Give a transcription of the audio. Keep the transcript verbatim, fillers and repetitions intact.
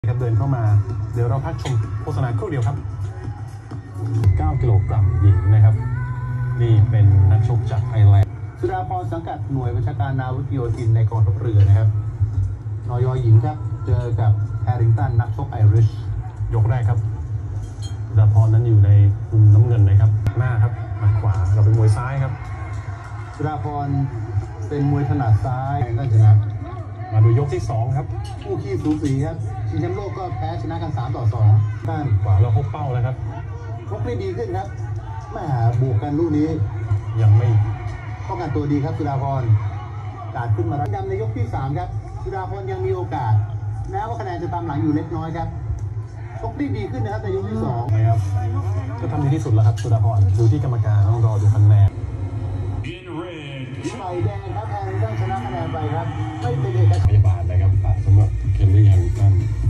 ครับเดินเข้ามาเดี๋ยวเราพักชมโฆษณาครู่เดียวครับเก้ากิโลกรัมหญิงนะครับนี่เป็นนักชกจากไทยแลนด์สุดาพรสังกัดหน่วยบัญชาการนาวิกโยธินในกองทัพเรือนะครับนยหญิงครับเจอกับแฮร์ริงตันนักชกไอริชยกแรกครับสุดาพรนั้นอยู่ในมุมน้ำเงินนะครับหน้าครับมาขวาเราเป็นมวยซ้ายครับสุดาพรเป็นมวยถนัดซ้ายก็ชนะมาดูยกที่สองครับคู่ขี้สูสีครับชิงแชมป์โลกก็แพ้ชนะกันสามต่อสองด้านขวาเราพบเป้าแล้วครับชกได้ดีขึ้นครับแม่บวกกันลูกนี้ยังไม่ป้องกันตัวดีครับสุดาพรการขึ้นมารับดำในยกที่สามครับสุดาพรยังมีโอกาสแม้ว่าคะแนนจะตามหลังอยู่เล็กน้อยครับชกได้ดีขึ้นนะครับในยกที่สองนะครับก็ทำดีที่สุดแล้วครับสุดาพรดูที่กรรมการต้องรอดูคะแนนไฟแดงครับแฮร์ริงตันชนะคะแนนไปครับไม่เป็นเอกฉันท์พยาบาลนะครับสำหรับเคลลี่แฮร์ริงตัน